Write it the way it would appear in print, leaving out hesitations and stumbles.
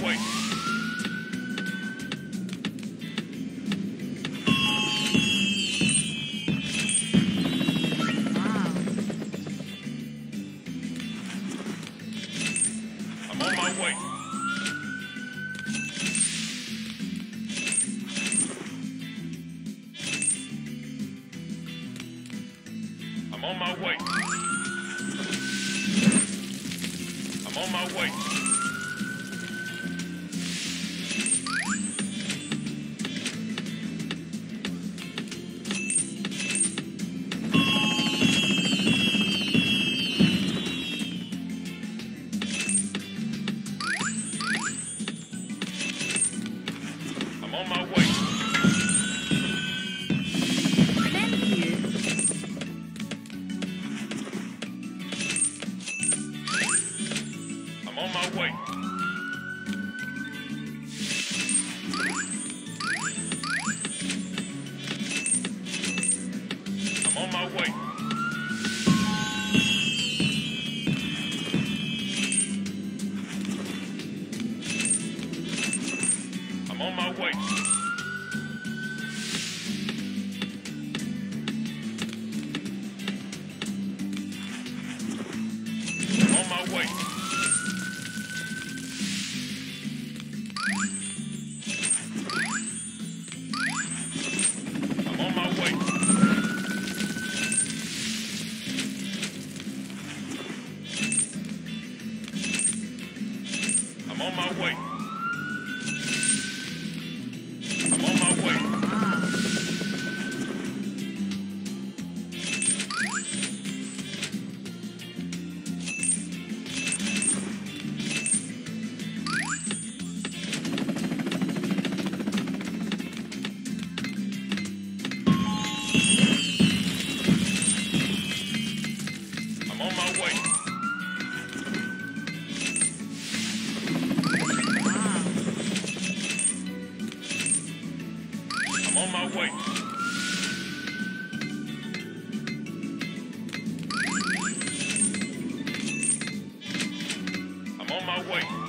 way. I'm on my way. I'm on my way. I'm on my way. I'm on my way. Thank you. I'm on my way. I'm on my way. I'm on my way. I'm on my way. I'm on my way. I'm on my way. I'm on my way. I'm on my way. I'm on my way. I'm on my way.